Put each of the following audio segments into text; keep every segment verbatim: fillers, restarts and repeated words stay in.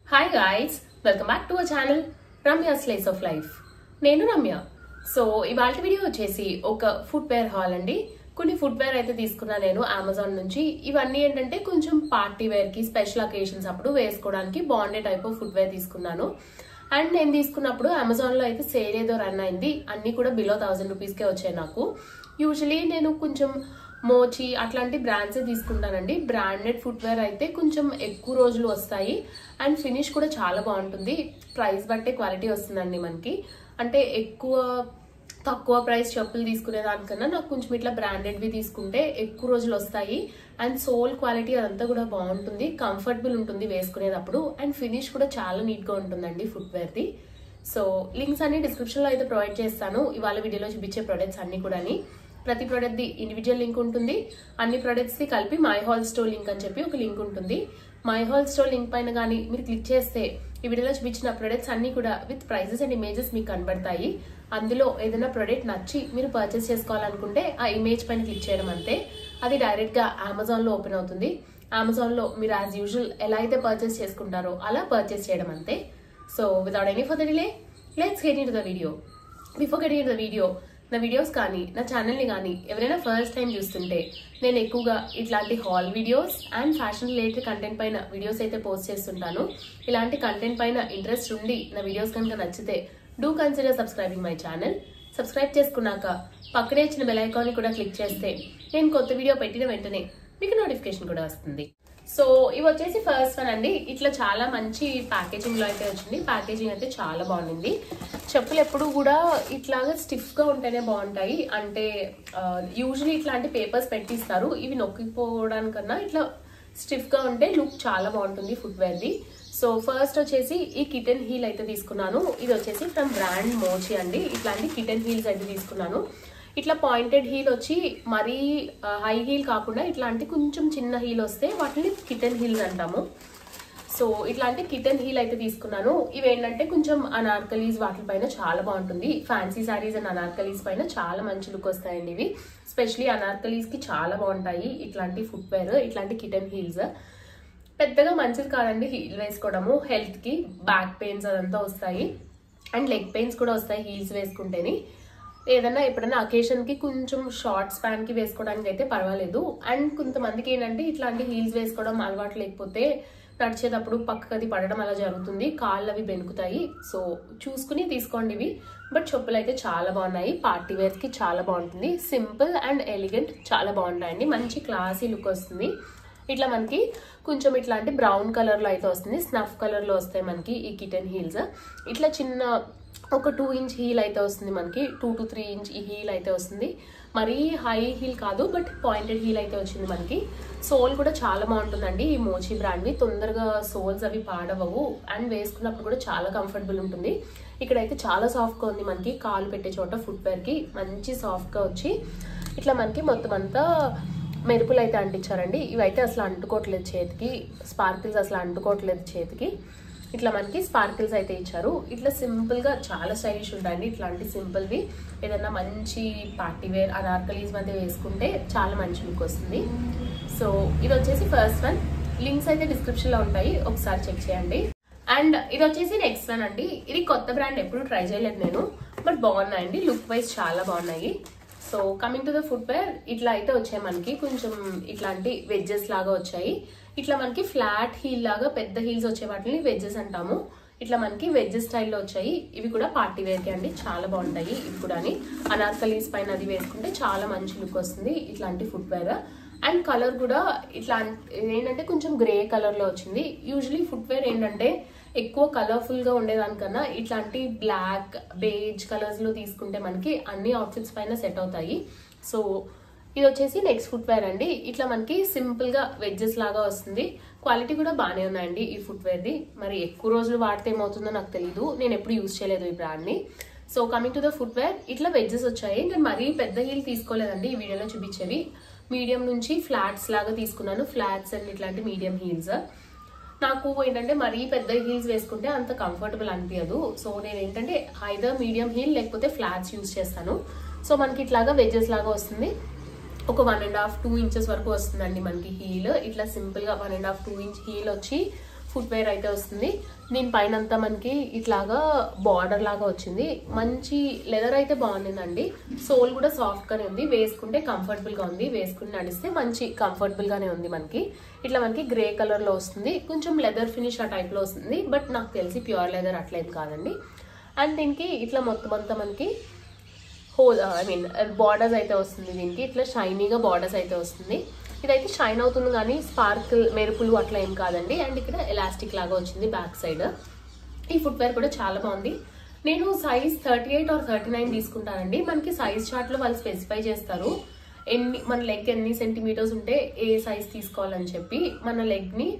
Hi guys, welcome back to our channel Ramya Slice of Life. నేను Ramya. So ఇవాల్టి video వచ్చేసి ఒక foot wear hall అండి. కొన్ని ఫుట్ వేర్ అయితే తీసుకున్నా నేను అమెజాన్ నుంచి. ఇవన్నీ ఏంటంటే కొంచెం పార్టీ వేర్ కి, స్పెషల్ అకేషన్స్ అప్పుడు వేసుకోవడానికి బాగుండే టైప్ ఆఫ్ ఫుట్ వేర్ తీసుకున్నాను. అండ్ నేను తీసుకున్నప్పుడు అమెజాన్ లో అయితే సేల్ ఏదో రన్ అయింది. అన్ని కూడా బిలో థౌసండ్ రూపీస్ కే వచ్చాయి నాకు. యూజువలీ నేను కొంచెం మోచి అట్లాంటి బ్రాండ్సే తీసుకుంటానండి. బ్రాండెడ్ ఫుట్ వేర్ అయితే కొంచెం ఎక్కువ రోజులు వస్తాయి అండ్ ఫినిష్ కూడా చాలా బాగుంటుంది. ప్రైస్ బట్టే క్వాలిటీ వస్తుందండి మనకి. అంటే ఎక్కువ తక్కువ ప్రైస్ చెప్పులు తీసుకునే దానికన్నా నాకు కొంచెం ఇట్లా బ్రాండెడ్వి తీసుకుంటే ఎక్కువ రోజులు వస్తాయి అండ్ సోల్ క్వాలిటీ అదంతా కూడా బాగుంటుంది, కంఫర్టబుల్ ఉంటుంది వేసుకునేటప్పుడు అండ్ ఫినిష్ కూడా చాలా నీట్గా ఉంటుందండి ఫుట్ వేర్ది. సో లింక్స్ అన్ని డిస్క్రిప్షన్లో అయితే ప్రొవైడ్ చేస్తాను. ఇవాళ వీడియోలో చూపించే ప్రొడక్ట్స్ అన్ని కూడా. ప్రతి ప్రోడక్ట్ ది ఇండివిజువల్ లింక్ ఉంటుంది. అన్ని ప్రొడక్ట్స్ ది కలిపి మై హాల్ స్టోర్ లింక్ అని చెప్పి ఒక లింక్ ఉంటుంది. మై హాల్ స్టోర్ లింక్ పైన కానీ మీరు క్లిక్ చేస్తే ఈ వీడియోలో చూపించిన ప్రొడక్ట్స్ అన్ని కూడా విత్ ప్రైజెస్ అండ్ ఇమేజెస్ మీకు కనబడతాయి. అందులో ఏదైనా ప్రొడక్ట్ నచ్చి మీరు పర్చేస్ చేసుకోవాలనుకుంటే ఆ ఇమేజ్ పైన క్లిక్ చేయడం అంతే. అది డైరెక్ట్ గా అమెజాన్ లో ఓపెన్ అవుతుంది. అమెజాన్ లో మీరు యాజ్ యూజువల్ ఎలా అయితే పర్చేస్ చేసుకుంటారో అలా పర్చేస్ చేయడం అంతే. So without any further delay let's get into the video. Before getting into the video, నా వీడియోస్ కానీ నా ఛానల్ని కానీ ఎవరైనా ఫస్ట్ టైం చూస్తుంటే నేను ఎక్కువగా ఇట్లాంటి haul videos and fashion related content పైన వీడియోస్ అయితే పోస్ట్ చేస్తుంటాను. ఇలాంటి కంటెంట్ పైన ఇంట్రెస్ట్ ఉండి నా వీడియోస్ కనుక నచ్చితే do consider subscribing my channel. Subscribe చేసుకున్నాక పక్కనే ఇచ్చిన బెల్ ఐకాన్ని కూడా క్లిక్ చేస్తే నేను కొత్త వీడియో పెట్టిన వెంటనే మీకు నోటిఫికేషన్ కూడా వస్తుంది. సో ఇవి వచ్చేసి ఫస్ట్ వన్ అండి. ఇట్లా చాలా మంచి ప్యాకేజింగ్ లో అయితే వచ్చింది. ప్యాకేజింగ్ అయితే చాలా బాగుంది. చెప్పులు ఎప్పుడు కూడా ఇట్లాగా స్టిఫ్ గా ఉంటేనే బాగుంటాయి. అంటే యూజువలీ ఇట్లాంటి పేపర్స్ పెట్టిస్తారు. ఇవి నొక్కిపోవడానికన్నా ఇట్లా స్టిఫ్ గా ఉంటే లుక్ చాలా బాగుంటుంది ఫుట్ వేర్ ది. సో ఫస్ట్ వచ్చేసి ఈ కిటెన్ హీల్ అయితే తీసుకున్నాను. ఇది వచ్చేసి ఫ్రమ్ బ్రాండ్ మోచి అండి. ఇట్లాంటి కిటెన్ హీల్స్ అయితే తీసుకున్నాను. ఇట్లా పాయింటెడ్ హీల్ వచ్చి మరీ హై హీల్ కాకుండా ఇట్లాంటి కొంచెం చిన్న హీల్ వస్తే వాటిని కిటెన్ హీల్స్ అంటాము. సో ఇట్లాంటి కిటెన్ హీల్ అయితే తీసుకున్నాను. ఇవి ఏంటంటే కొంచెం అనార్కలీస్ వాటిపైన చాలా బాగుంటుంది. ఫ్యాన్సీ శారీస్ అండ్ అనార్కలీస్ పైన చాలా మంచి లుక్ వస్తాయండి ఇవి. స్పెషలీ అనార్కలీస్ కి చాలా బాగుంటాయి ఇట్లాంటి ఫుట్ వేర్, ఇట్లాంటి కిటెన్ హీల్స్. పెద్దగా మంచిది కాదండి హీల్ వేసుకోవడము. హెల్త్ కి బ్యాక్ పెయిన్స్ అదంతా వస్తాయి అండ్ లెగ్ పెయిన్స్ కూడా వస్తాయి హీల్స్ వేసుకుంటేనే. ఏదన్నా ఎప్పుడైనా అకేషన్ కి కొంచెం షార్ట్ స్పాన్ కి వేసుకోవడానికి అయితే పర్వాలేదు. అండ్ కొంతమందికి ఏంటంటే ఇట్లాంటి హీల్స్ వేసుకోవడం అలవాటు లేకపోతే నడిచేటప్పుడు పక్కది పడడం అలా జరుగుతుంది, కాళ్ళు అవి బెనుకుతాయి. సో చూసుకుని తీసుకోండి ఇవి. బట్ చెప్పులు అయితే చాలా బాగున్నాయి. పార్టీ వేర్ కి చాలా బాగుంటుంది. సింపుల్ అండ్ ఎలిగెంట్ చాలా బాగుంటాయండి. మంచి క్లాసీ లుక్ వస్తుంది. ఇట్లా మనకి కొంచెం ఇట్లాంటి బ్రౌన్ కలర్ లో అయితే వస్తుంది. స్నఫ్ కలర్ లో వస్తాయి మనకి ఈ కిటెన్ హీల్స్. ఇట్లా చిన్న ఒక టూ ఇంచ్ హీల్ అయితే వస్తుంది మనకి. టూ టు త్రీ ఇంచ్ ఈ హీల్ అయితే వస్తుంది. మరీ హై హీల్ కాదు, బట్ పాయింటెడ్ హీల్ అయితే వచ్చింది మనకి. సోల్ కూడా చాలా బాగుంటుందండి ఈ మోచి బ్రాండ్వి. తొందరగా సోల్స్ అవి పాడవవు అండ్ వేసుకున్నప్పుడు కూడా చాలా కంఫర్టబుల్ ఉంటుంది. ఇక్కడైతే చాలా సాఫ్ట్ గా ఉంది మనకి. కాలు పెట్టే చోట ఫుట్ వేర్ కి మంచి సాఫ్ట్ గా వచ్చి ఇట్లా మనకి మొత్తం అంతా మెరుపులు అయితే అంటించారండి. ఇవైతే అసలు అంటుకోవట్లేదు చేతికి, స్పార్కిల్స్ అసలు అంటుకోవట్లేదు చేతికి. ఇట్లా మనకి స్పార్కిల్స్ అయితే ఇచ్చారు. ఇట్లా సింపుల్ గా చాలా స్టైలిష్ ఉంటాయండి ఇట్లాంటి సింపుల్వి. ఏదన్నా మంచి పార్టీ వేర్ అనార్కలీస్ మధ్య వేసుకుంటే చాలా మంచి లుక్ వస్తుంది. సో ఇది వచ్చేసి ఫస్ట్ వన్. లింక్స్ అయితే డిస్క్రిప్షన్ లో ఉంటాయి, ఒకసారి చెక్ చేయండి. అండ్ ఇది వచ్చేసి నెక్స్ట్ వన్ అండి. ఇది కొత్త బ్రాండ్, ఎప్పుడు ట్రై చేయలేదు నేను, బట్ బాగున్నాయండి. లుక్ వైజ్ చాలా బాగున్నాయి. So coming to the footwear, ఇట్లా అయితే వచ్చాయి మనకి. కొంచెం ఇట్లాంటి వెడ్జెస్ లాగా వచ్చాయి. ఇట్లా మనకి ఫ్లాట్ హీల్ లాగా పెద్ద హీల్స్ వచ్చే వాటిని వెడ్జెస్ అంటాము. ఇట్లా మనకి వెడ్జెస్ స్టైల్లో వచ్చాయి. ఇవి కూడా పార్టీ వేర్ కి అండి, చాలా బాగుంటాయి. ఇవి కూడా అనార్కలీస్ పైన అది వేసుకుంటే చాలా మంచి లుక్ వస్తుంది ఇట్లాంటి ఫుట్ వేర్. అండ్ కలర్ కూడా ఇట్లా ఏంటంటే కొంచెం గ్రే కలర్ లో వచ్చింది. యూజువలీ ఫుట్ వేర్ ఏంటంటే ఎక్కువ కలర్ఫుల్ గా ఉండేదానికన్నా ఇట్లాంటి బ్లాక్, బేజ్ కలర్స్ లో తీసుకుంటే మనకి అన్ని అవుట్ఫిట్స్ పైన సెట్ అవుతాయి. సో ఇది వచ్చేసి నెక్స్ట్ ఫుట్ వేర్ అండి. ఇట్లా మనకి సింపుల్ గా వెడ్జెస్ లాగా వస్తుంది. క్వాలిటీ కూడా బాగానే ఉన్నాయండి ఈ ఫుట్ వేర్ ది. మరి ఎక్కువ రోజులు వాడితే ఏమవుతుందో నాకు తెలీదు, నేను ఎప్పుడు యూజ్ చేయలేదు ఈ బ్రాండ్ ని. So coming to the footwear, ఇట్లా వెడ్జెస్ వచ్చాయి. నేను మరీ పెద్ద హీల్ తీసుకోలేదండి ఈ వీడియోలో చూపించేవి. మీడియం నుంచి ఫ్లాట్స్ లాగా తీసుకున్నాను. ఫ్లాట్స్ అండ్ ఇట్లాంటి మీడియం హీల్స్. నాకు ఏంటంటే మరీ పెద్ద హీల్స్ వేసుకుంటే అంత కంఫర్టబుల్ అనిపించదు. సో నేను ఏంటంటే ఐదర్ మీడియం హీల్ లేకపోతే ఫ్లాట్స్ యూజ్ చేస్తాను. సో మనకి ఇట్లాగా వెడ్జెస్ లాగా వస్తుంది. ఒక one and half two inches వరకు వస్తుందండి మనకి హీల్. ఇట్లా సింపుల్ గా one and half two inch heel వచ్చి ఫుట్ వేర్ అయితే వస్తుంది. దీనిపైన అంతా మనకి ఇట్లాగా బార్డర్ లాగా వచ్చింది. మంచి లెదర్ అయితే బాగుండిందండి. సోల్ కూడా సాఫ్ట్ గానే ఉంది, వేసుకుంటే కంఫర్టబుల్ గా ఉంది, వేసుకుని నడిస్తే మంచి కంఫర్టబుల్ గానే ఉంది. మనకి ఇట్లా మనకి గ్రే కలర్ లో వస్తుంది, కొంచెం లెదర్ ఫినిష్ ఆ టైప్ లో వస్తుంది. బట్ నాకు తెలిసి ప్యూర్ లెదర్ అట్లేం కాదండి. అండ్ దీనికి ఇట్లా మొత్తం అంతా మనకి హోల్ ఐ మీన్ బార్డర్స్ అయితే వస్తుంది. దీనికి ఇట్లా షైనీగా బార్డర్స్ అయితే వస్తుంది. ఇదైతే షైన్ అవుతుంది కానీ స్పార్కిల్ మెరుపులు అట్లా ఏం కాదండి. అండ్ ఇక్కడ ఎలాస్టిక్ లాగా వచ్చింది బ్యాక్ సైడ్. ఈ ఫుట్ వేర్ కూడా చాలా బాగుంది. నేను size thirty eight or thirty nine తీసుకుంటానండి. మనకి సైజ్ చార్ట్ లో వాళ్ళు స్పెసిఫై చేస్తారు ఎన్ని మన లెగ్ ఎన్ని సెంటీమీటర్స్ ఉంటే ఏ సైజ్ తీసుకోవాలని చెప్పి. మన లెగ్ ని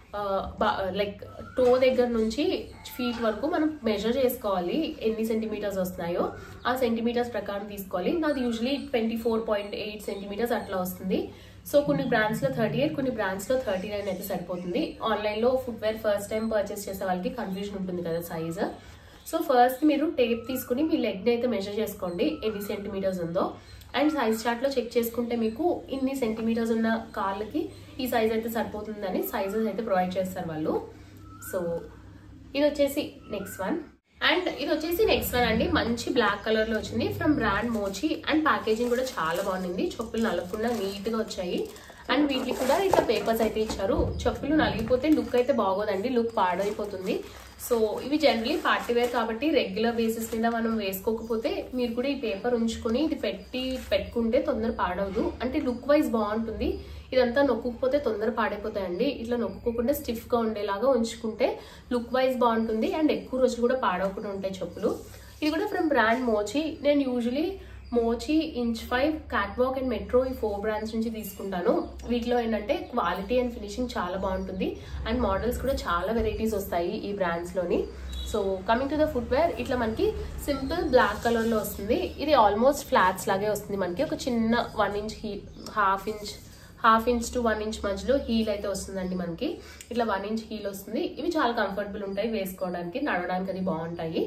లైక్ టో దగ్గర నుంచి ఫీట్ వరకు మనం మెజర్ చేసుకోవాలి, ఎన్ని సెంటీమీటర్స్ వస్తున్నాయో ఆ సెంటీమీటర్స్ ప్రకారం తీసుకోవాలి. నాది usually twenty four point eight centimetres అట్లా వస్తుంది. సో కొన్ని బ్రాండ్స్ లో థర్టీ ఎయిట్ కొన్ని బ్రాండ్స్ లో థర్టీ నైన్ అయితే సరిపోతుంది. ఆన్లైన్ లో footwear first time purchase చేసే వాళ్ళకి కన్ఫ్యూజన్ ఉంటుంది కదా సైజ్. సో ఫస్ట్ మీరు టేప్ తీసుకుని మీ లెగ్ ని అయితే మెజర్ చేసుకోండి ఎన్ని సెంటీమీటర్స్ ఉందో. అండ్ సైజ్ చార్ట్ లో చెక్ చేసుకుంటే మీకు ఇన్ని సెంటీమీటర్స్ ఉన్న కాళ్ళకి ఈ సైజ్ అయితే సరిపోతుందని సైజెస్ అయితే ప్రొవైడ్ చేస్తారు వాళ్ళు. సో ఇది వచ్చేసి నెక్స్ట్ వన్. అండ్ ఇది వచ్చేసి నెక్స్ట్ వన్ అండి. మంచి బ్లాక్ కలర్ లో వచ్చింది from brand Mochi. And packaging కూడా చాలా బాగుంది. చెప్పులు నలగకుండా నీట్ గా వచ్చాయి. అండ్ వీటికి కూడా ఇట్లా పేపర్స్ అయితే ఇచ్చారు. చెప్పులు నలిగిపోతే లుక్ అయితే బాగోదండి, లుక్ పాడైపోతుంది. సో ఇవి జనరలీ పార్టీ వేర్ కాబట్టి రెగ్యులర్ బేసిస్ మీద మనం వేసుకోకపోతే మీరు కూడా ఈ పేపర్ ఉంచుకొని ఇది పెట్టి పెట్టుకుంటే తొందర పాడవదు. అంటే లుక్ వైజ్ బాగుంటుంది. ఇదంతా నొక్కుపోతే తొందర పాడైపోతాయండి. ఇట్లా నొక్కుకోకుండా స్టిఫ్ గా ఉండేలాగా ఉంచుకుంటే లుక్ వైజ్ బాగుంటుంది. అండ్ ఎక్కువ రోజులు కూడా పాడవకుండా ఉంటాయి చెప్పులు. ఇది కూడా ఫ్రమ్ బ్రాండ్ మోచి. నేను usually Mochi, inch five, catwalk and Metro ఈ ఫోర్ బ్రాండ్స్ నుంచి తీసుకుంటాను. వీటిలో ఏంటంటే క్వాలిటీ అండ్ ఫినిషింగ్ చాలా బాగుంటుంది. అండ్ మోడల్స్ కూడా చాలా వెరైటీస్ వస్తాయి ఈ బ్రాండ్స్ లోని. So coming to the footwear, ఇట్లా మనకి సింపుల్ బ్లాక్ కలర్ లో వస్తుంది. ఇది ఆల్మోస్ట్ ఫ్లాట్స్ లాగే వస్తుంది. మనకి ఒక చిన్న వన్ ఇంచ్ హీ half inch half inch to one inch మధ్యలో హీల్ అయితే వస్తుందండి. మనకి ఇట్లా వన్ ఇంచ్ హీల్ వస్తుంది. ఇవి చాలా కంఫర్టబుల్ ఉంటాయి వేసుకోవడానికి, నడవడానికి అది బాగుంటాయి.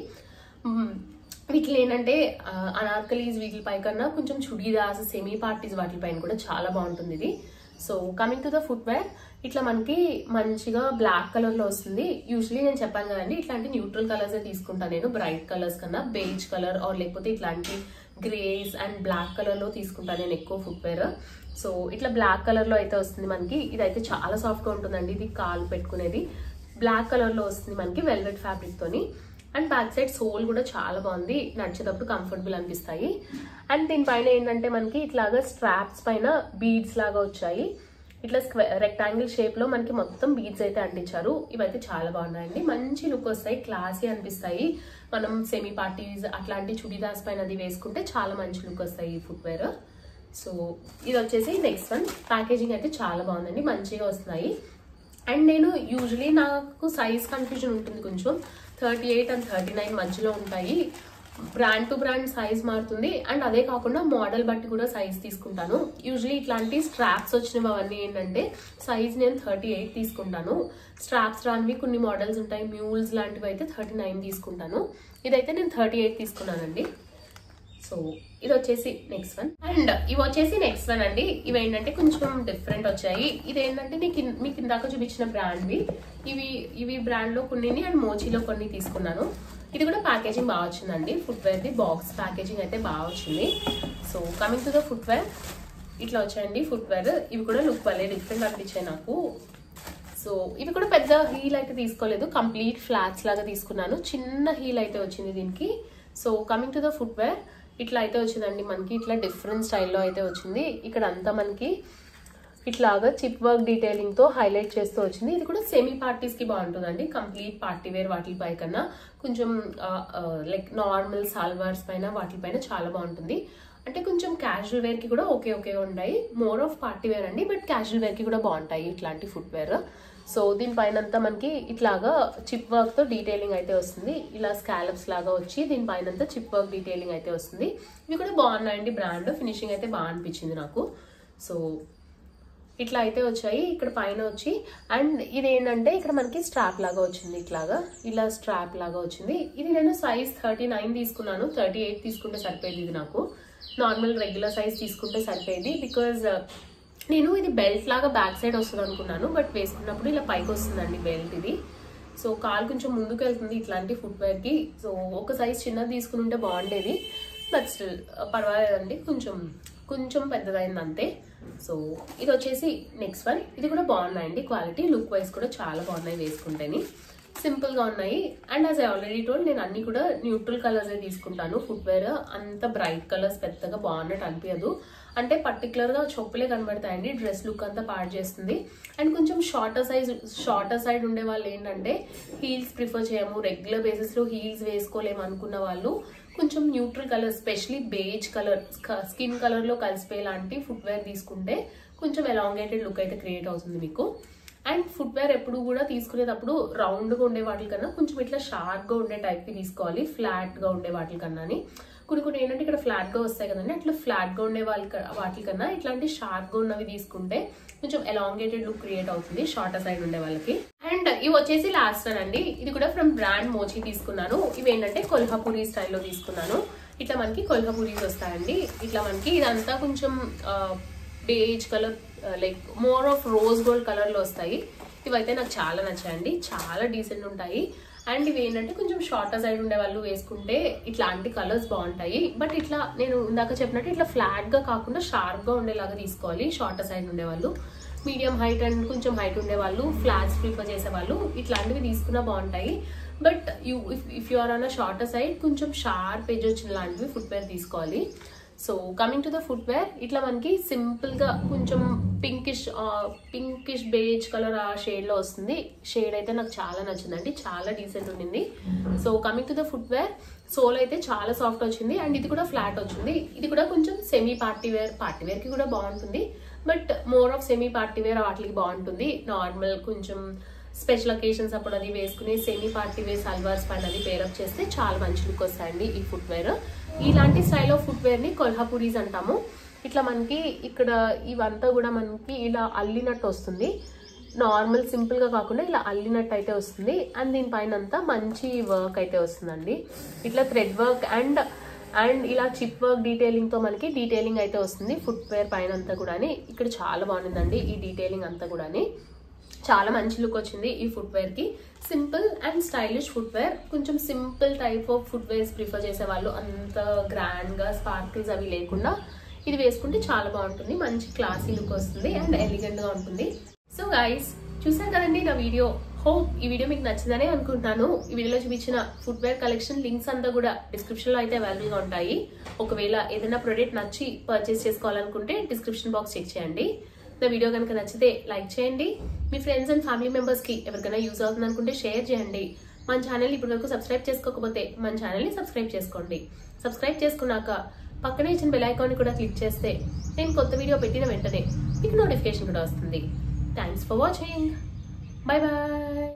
వీటిలో ఏంటంటే అనార్కలీస్ వీటిపై కన్నా కొంచెం చుడీదాస్, సెమీ పార్టీస్ వాటిపైన కూడా చాలా బాగుంటుంది ఇది. So coming to the footwear, ఇట్లా మనకి మంచిగా బ్లాక్ కలర్ లో వస్తుంది. యూజువలీ నేను చెప్పాను కదండి ఇట్లాంటి న్యూట్రల్ కలర్స్ తీసుకుంటాను నేను, బ్రైట్ కలర్స్ కన్నా. బేజ్ కలర్ ఆర్ లేకపోతే ఇట్లాంటి గ్రేస్ అండ్ బ్లాక్ కలర్ లో తీసుకుంటాను నేను ఎక్కువ ఫుట్ వేర్. సో ఇట్లా బ్లాక్ కలర్ లో అయితే వస్తుంది మనకి. ఇదైతే చాలా సాఫ్ట్ గా ఉంటుందండి. ఇది కాలు పెట్టుకునేది బ్లాక్ కలర్ లో వస్తుంది మనకి, వెల్వెట్ ఫ్యాబ్రిక్ తోని. అండ్ బ్యాక్ సైడ్ సోల్ కూడా చాలా బాగుంది, నడిచేటప్పుడు కంఫర్టబుల్ అనిపిస్తాయి. అండ్ దీనిపైన ఏంటంటే మనకి ఇట్లాగా స్ట్రాప్స్ పైన బీడ్స్ లాగా వచ్చాయి. ఇట్లా స్క్వే రెక్టాంగిల్ షేప్ లో మనకి మొత్తం బీడ్స్ అయితే అంటించారు. ఇవైతే చాలా బాగున్నాయండి, మంచి లుక్ వస్తాయి, క్లాసీ అనిపిస్తాయి. మనం సెమీ పార్టీస్ అట్లాంటి చుడీదాస్ పైన అది వేసుకుంటే చాలా మంచి లుక్ వస్తాయి ఈ ఫుట్ వేర్. సో ఇది వచ్చేసి నెక్స్ట్ వన్. ప్యాకేజింగ్ అయితే చాలా బాగుందండి, మంచిగా వస్తున్నాయి. అండ్ నేను యూజువలీ నాకు సైజ్ కన్ఫ్యూజన్ ఉంటుంది కొంచెం, thirty eight and thirty nine మధ్యలో ఉంటాయి. బ్రాండ్ టు బ్రాండ్ సైజ్ మారుతుంది. అండ్ అదే కాకుండా మోడల్ బట్టి కూడా సైజ్ తీసుకుంటాను. యూజువలీ ఇట్లాంటి స్ట్రాప్స్ వచ్చినవి అవన్నీ ఏంటంటే సైజ్ నేను థర్టీ ఎయిట్ తీసుకుంటాను. స్ట్రాప్స్ రానివి కొన్ని మోడల్స్ ఉంటాయి, మ్యూల్స్ లాంటివి అయితే థర్టీ నైన్ తీసుకుంటాను. ఇదైతే నేను థర్టీ ఎయిట్ తీసుకున్నానండి. సో ఇది వచ్చేసి నెక్స్ట్ వన్. అండ్ ఇవి వచ్చేసి నెక్స్ట్ వన్ అండి. ఇవి ఏంటంటే కొంచెం డిఫరెంట్ వచ్చాయి. ఇది ఏంటంటే నీకు మీకు ఇందాక చూపించిన బ్రాండ్వి ఇవి ఇవి బ్రాండ్ లో కొన్ని అండ్ మోచీలో కొన్ని తీసుకున్నాను. ఇది కూడా ప్యాకేజింగ్ బాగా వచ్చిందండి. Footwear the box packaging అయితే బాగా వచ్చింది. So coming to the footwear, ఇట్లా వచ్చాయండి ఫుట్ వేర్. ఇవి కూడా లుక్ భలే డిఫరెంట్ అనిపించాయి నాకు. సో ఇవి కూడా పెద్ద హీల్ అయితే తీసుకోలేదు, కంప్లీట్ ఫ్లాట్స్ లాగా తీసుకున్నాను. చిన్న హీల్ అయితే వచ్చింది దీనికి. So coming to the footwear, ఇట్లా అయితే వచ్చిందండి మనకి. ఇట్లా డిఫరెంట్ స్టైల్లో అయితే వచ్చింది. ఇక్కడ అంతా మనకి ఇట్లాగా చిప్ వర్క్ డీటెయిలింగ్ తో హైలైట్ చేస్తూ వచ్చింది. ఇది కూడా సెమీ పార్టీస్ కి బాగుంటుందండి. కంప్లీట్ పార్టీ వేర్ వాటిపై కన్నా కొంచెం లైక్ నార్మల్ సాల్వార్స్ పైన వాటిపైన చాలా బాగుంటుంది. అంటే కొంచెం క్యాజువల్ వేర్ కి కూడా ఓకే ఓకే ఉంటాయి. మోర్ ఆఫ్ పార్టీ వేర్ అండి, బట్ క్యాజువల్ వేర్ కి కూడా బాగుంటాయి ఇట్లాంటి ఫుట్ వేర్. సో దీనిపైన అంతా మనకి ఇట్లాగా చిప్ వర్క్ తో డీటెయిలింగ్ అయితే వస్తుంది. ఇలా స్కాలప్స్ లాగా వచ్చి దీనిపైన అంతా చిప్ వర్క్ డీటెయిలింగ్ అయితే వస్తుంది. ఇవి కూడా బాగున్నాయండి, బ్రాండ్ ఫినిషింగ్ అయితే బాగా అనిపించింది నాకు. సో ఇట్లా అయితే వచ్చాయి ఇక్కడ పైన వచ్చి. అండ్ ఇది ఏంటంటే ఇక్కడ మనకి స్ట్రాప్ లాగా వచ్చింది, ఇట్లాగా ఇలా స్ట్రాప్ లాగా వచ్చింది. ఇది నేను సైజ్ థర్టీ నైన్ తీసుకున్నాను. థర్టీ ఎయిట్ తీసుకుంటే సరిపోయేది ఇది నాకు. నార్మల్ రెగ్యులర్ సైజ్ తీసుకుంటే సరిపోయేది, బికాజ్ నేను ఇది బెల్ట్ లాగా బ్యాక్ సైడ్ వస్తుంది అనుకున్నాను, బట్ వేసుకున్నప్పుడు ఇలా పైకి వస్తుందండి బెల్ట్ ఇది. సో కాలు కొంచెం ముందుకు వెళ్తుంది ఇట్లాంటి ఫుట్వేర్కి. సో ఒక సైజ్ చిన్నది తీసుకుని ఉంటే బాగుండేది, బట్ స్టిల్ పర్వాలేదండి, కొంచెం కొంచెం పెద్దదైంది అంతే. సో ఇది వచ్చేసి నెక్స్ట్ వన్. ఇది కూడా బాగున్నాయండి క్వాలిటీ, లుక్ వైజ్ కూడా చాలా బాగున్నాయి వేసుకుంటేని, సింపుల్గా ఉన్నాయి. And as I already told నేను అన్ని కూడా న్యూట్రల్ కలర్సే తీసుకుంటాను. ఫుట్వేర్ అంత బ్రైట్ కలర్స్ పెద్దగా బాగున్నట్టు అనిపించదు, అంటే పర్టికులర్గా చొప్పులే కనబడతాయండి, డ్రెస్ లుక్ అంతా పాడు చేస్తుంది. అండ్ కొంచెం షార్టర్ సైజ్ షార్టర్ సైడ్ ఉండే వాళ్ళు ఏంటంటే హీల్స్ ప్రిఫర్ చేయము, రెగ్యులర్ బేసిస్లో హీల్స్ వేసుకోలేము అనుకున్న వాళ్ళు కొంచెం neutral colour, specially beige colour, skin కలర్లో కలిసిపోయే లాంటి ఫుట్వేర్ తీసుకుంటే కొంచెం ఎలాంగేటెడ్ లుక్ అయితే క్రియేట్ అవుతుంది మీకు. అండ్ ఫుట్వేర్ ఎప్పుడు కూడా తీసుకునేటప్పుడు రౌండ్గా ఉండే వాటికన్నా కొంచెం ఇట్లా షార్ప్గా ఉండే టైప్కి తీసుకోవాలి, ఫ్లాట్గా ఉండే వాటికన్నా. కొన్ని కొన్ని ఏంటంటే ఇక్కడ ఫ్లాట్గా వస్తాయి కదండి, అట్లా ఫ్లాట్గా ఉండే వాళ్ళ వాటికన్నా ఇట్లాంటి షార్ప్గా ఉన్నవి తీసుకుంటే కొంచెం ఎలాంగేటెడ్ లుక్ క్రియేట్ అవుతుంది షార్టర్ సైడ్ ఉండే వాళ్ళకి. అండ్ ఇవి వచ్చేసి లాస్ట్ వన్ అండి, ఇది కూడా ఫ్రమ్ బ్రాండ్ మోచి తీసుకున్నాను. ఇవి ఏంటంటే కొల్హాపూరి స్టైల్లో తీసుకున్నాను. ఇట్లా మనకి కొల్హాపూరీస్ వస్తాయండి, ఇట్లా మనకి ఇదంతా కొంచెం beige colour, like more of rose gold colour లో వస్తాయి. ఇవైతే నాకు చాలా నచ్చాయండి, చాలా డీసెంట్ ఉంటాయి. అండ్ ఇవి ఏంటంటే కొంచెం షార్టర్ సైడ్ ఉండే వాళ్ళు వేసుకుంటే ఇట్లాంటి కలర్స్ బాగుంటాయి, బట్ ఇట్లా నేను ఇందాక చెప్పినట్టు ఇట్లా ఫ్లాట్ గా కాకుండా షార్ప్ గా ఉండేలాగా తీసుకోవాలి షార్టర్ సైడ్ ఉండే వాళ్ళు. మీడియం హైట్ అండ్ కొంచెం హైట్ ఉండే వాళ్ళు, ఫ్లాట్స్ ప్రిఫర్ చేసే వాళ్ళు ఇట్లాంటివి తీసుకున్నా బాగుంటాయి. But you if if you are on a shorter side కొంచెం షార్ప్ ఎడ్జ్ వచ్చిన లాంటివి ఫుట్వేర్ తీసుకోవాలి. So coming to the footwear, ఇట్లా మనకి సింపుల్ గా కొంచెం పింకిష్ పింకిష్ బేజ్ కలర్ ఆ షేడ్ లో వస్తుంది. షేడ్ అయితే నాకు చాలా నచ్చిందండి, చాలా డీసెంట్ ఉండింది. So coming to the footwear, sole అయితే చాలా సాఫ్ట్ వచ్చింది అండ్ ఇది కూడా ఫ్లాట్ వచ్చింది. ఇది కూడా కొంచెం semi party wear, party wear కి కూడా బాగుంటుంది, but more of semi party wear వాటికి బాగుంటుంది. నార్మల్ కొంచెం స్పెషల్ అకేషన్స్ అప్పుడు అది వేసుకుని సెమీ పార్టీ వేర్ సల్వార్స్ పైన అది పేరప్ చేస్తే చాలా మంచి లుక్ వస్తాయండి ఈ ఫుట్వేర్. ఇలాంటి స్టైల్ ఆఫ్ ఫుట్వేర్ ని కొల్హాపూరీస్ అంటాము. ఇట్లా మనకి ఇక్కడ ఇవంతా కూడా మనకి ఇలా అల్లినట్టు వస్తుంది, నార్మల్ సింపుల్ గా కాకుండా ఇలా అల్లినట్టు అయితే వస్తుంది. అండ్ దీనిపైన అంతా మంచి వర్క్ అయితే వస్తుందండి, ఇట్లా థ్రెడ్ వర్క్ అండ్ అండ్ ఇలా చిప్ వర్క్ డీటెయిలింగ్ తో మనకి డీటెయిలింగ్ అయితే వస్తుంది ఫుట్వేర్ పైన అంతా కూడా. ఇక్కడ చాలా బాగుందండి ఈ డీటెయిలింగ్ అంతా కూడా, చాలా మంచి లుక్ వచ్చింది ఈ ఫుట్వేర్ కి. సింపుల్ అండ్ స్టైలిష్ ఫుట్వేర్, కొంచెం simple type of footwears prefer చేసే వాళ్ళు, అంత గ్రాండ్ గా స్పార్కిల్స్ అవి లేకుండా ఇది వేసుకుంటే చాలా బాగుంటుంది, మంచి క్లాసీ లుక్ వస్తుంది అండ్ ఎలిగెంట్ గా ఉంటుంది. సో గైస్ చూసారు కదండి నా వీడియో, హోప్ ఈ వీడియో మీకు నచ్చిందనే అనుకుంటున్నాను. ఈ వీడియోలో చూపించిన ఫుట్వేర్ కలెక్షన్ లింక్స్ అంతా కూడా డిస్క్రిప్షన్ లో అయితే అవైలబుల్ గా ఉంటాయి. ఒకవేళ ఏదైనా ప్రొడక్ట్ నచ్చి పర్చేస్ చేసుకోవాలనుకుంటే డిస్క్రిప్షన్ బాక్స్ చెక్ చేయండి. నా వీడియో కనుక నచ్చితే లైక్ చేయండి, మీ ఫ్రెండ్స్ అండ్ ఫ్యామిలీ మెంబర్స్ కి ఎవరికైనా యూజ్ అవుతుంది అనుకుంటే షేర్ చేయండి. మన ఛానల్ ఇప్పటి వరకు సబ్స్క్రైబ్ చేసుకోకపోతే మన ఛానల్ ని సబ్స్క్రైబ్ చేసుకోండి. సబ్స్క్రైబ్ చేసుకున్నాక పక్కనే ఇచ్చిన బెల్ ఐకాన్ ని కూడా క్లిక్ చేస్తే నేను కొత్త వీడియో పెట్టిన వెంటనే మీకు నోటిఫికేషన్ కూడా వస్తుంది. Thanks for watching, bye bye.